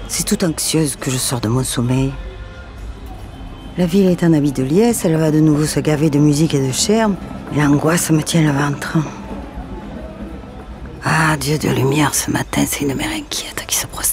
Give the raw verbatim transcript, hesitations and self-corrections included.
C'est toute anxieuse que je sors de mon sommeil. La ville est en habit de liesse, elle va de nouveau se gaver de musique et de chair, et l'angoisse me tient le ventre. Ah, Dieu de lumière, ce matin, c'est une mère inquiète qui se procède.